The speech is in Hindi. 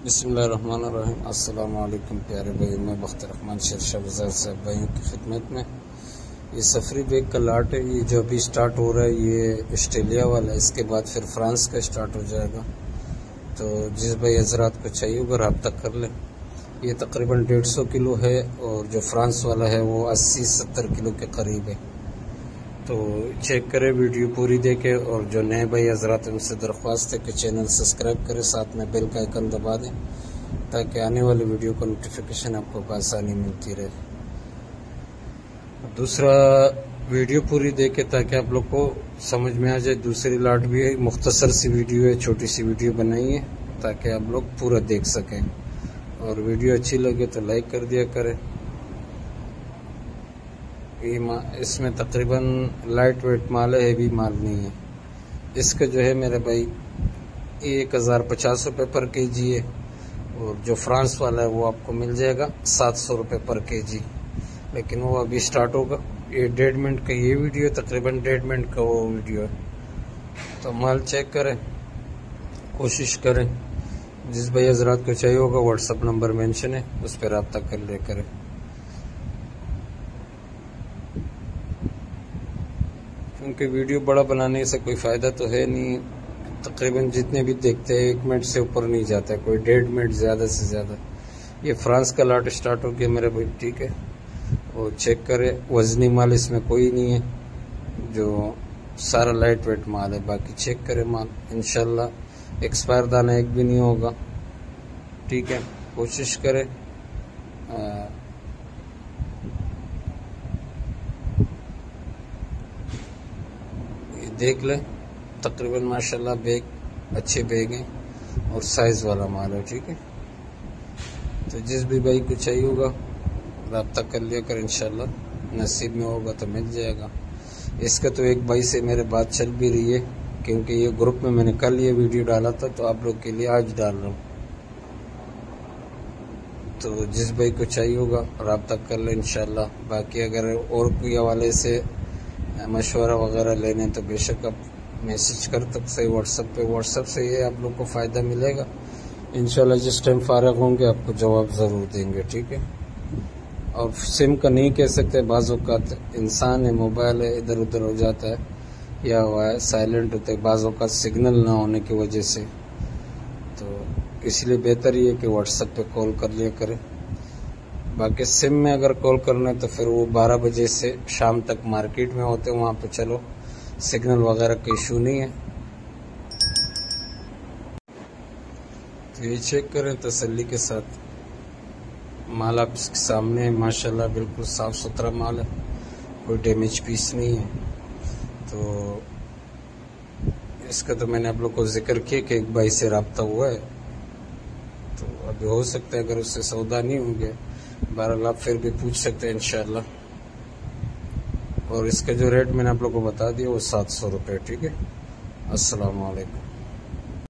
बिस्मिल्लाहिर्रहमानिर्रहीम। अस्सलाम वालेकुम प्यारे भाई, मैं बख्तर रहमान शेरशाह वज़ार साहब भाइयों की खिदमत में। ये सफरी बैग का लाट है, ये जो अभी स्टार्ट हो रहा है ये ऑस्ट्रेलिया वाला है, इसके बाद फिर फ्रांस का स्टार्ट हो जाएगा। तो जिस भाई हजरात को चाहिए होगा रब्ता कर ले। ये तकरीबन 150 किलो है और जो फ्रांस वाला है वो 80-70 किलो के करीब है। तो चेक करें, वीडियो पूरी देखें। और जो नए भाई हजरात उनसे दरख्वास्त है कि चैनल सब्सक्राइब करें, साथ में बेल का आइकन दबा दें ताकि आने वाली वीडियो का नोटिफिकेशन आपको आसानी मिलती रहे। दूसरा, वीडियो पूरी देखें ताकि आप लोग को समझ में आ जाए। दूसरी लाट भी है, मुख्तसर सी वीडियो है, छोटी सी वीडियो बनाई है ताकि आप लोग पूरा देख सकें। और वीडियो अच्छी लगे तो लाइक कर दिया करें। इसमें तकरीबन लाइट वेट माल है, हेवी माल नहीं है। इसका जो है मेरे भाई 1050 रुपये पर केजी है और जो फ्रांस वाला है वो आपको मिल जाएगा 700 रुपये पर केजी, लेकिन वो अभी स्टार्ट होगा। ये 1.5 मिनट का ये वीडियो है, तकरीबन 1.5 मिनट का वो वीडियो है। तो माल चेक करें, कोशिश करें। जिस भाई हजरात को चाहिए होगा व्हाट्सअप नंबर मेंशन है, उस पर रब्ता कर ले करें। क्योंकि वीडियो बड़ा बनाने से कोई फ़ायदा तो है नहीं। तकरीबन जितने भी देखते हैं 1 मिनट से ऊपर नहीं जाता है, कोई 1.5 मिनट ज़्यादा से ज़्यादा। ये फ्रांस का लाट स्टार्ट हो गया मेरे भाई, ठीक है। और चेक करें, वजनी माल इसमें कोई नहीं है, जो सारा लाइट वेट माल है। बाकी चेक करें माल, इंशाल्लाह एक्सपायर दाना एक भी नहीं होगा, ठीक है। कोशिश करें। देख लें, तकरीबन माशाल्लाह बैग अच्छे बैग हैं और साइज़ वाला माल है, ठीक है। तो जिस भी भाई को चाहिए होगा रब्ता कर लिया कर, इंशाल्लाह नसीब में होगा तो मिल जाएगा। इसका तो एक भाई से मेरे बात चल भी रही है, क्योंकि ये ग्रुप में मैंने कल ये वीडियो डाला था, तो आप लोग के लिए आज डाल रहा हूँ। तो जिस भाई को चाहिए होगा रब्ता कर ले इंशाल्लाह। बाकी अगर और कोई हवाले से मशवरा वगैरह लेने तो बेशक आप मैसेज कर सकते हैं व्हाट्सएप पे। व्हाट्सएप से ये आप लोग को फ़ायदा मिलेगा इंशाल्लाह। जिस टाइम फारग होंगे आपको जवाब ज़रूर देंगे, ठीक है। और सिम का नहीं कह सकते, बाज़ औक़ात इंसान है, मोबाइल है, इधर उधर हो जाता है या हुआ है साइलेंट होता है, बाज़ औक़ात सिग्नल ना होने की वजह से। तो इसलिए बेहतर ये है कि व्हाट्सएप पे कॉल कर लिया करें। बाकी सिम में अगर कॉल करना है तो फिर वो 12 बजे से शाम तक मार्केट में होते हैं, वहाँ पे चलो सिग्नल वगैरह का इशू नहीं है। तो ये चेक करें तसल्ली के साथ। माल आप इसके सामने माशाल्लाह बिल्कुल साफ़ सुथरा माल है, कोई डैमेज पीस नहीं है। तो इसका तो मैंने आप लोग को जिक्र किया कि एक भाई से रब्ता हुआ है, तो अभी हो सकता है अगर उससे सौदा नहीं होंगे, बहरहाल आप फिर भी पूछ सकते हैं इंशाल्लाह। और इसका जो रेट मैंने आप लोग को बता दिया वो 700 रुपये, ठीक है। अस्सलाम वालेकुम।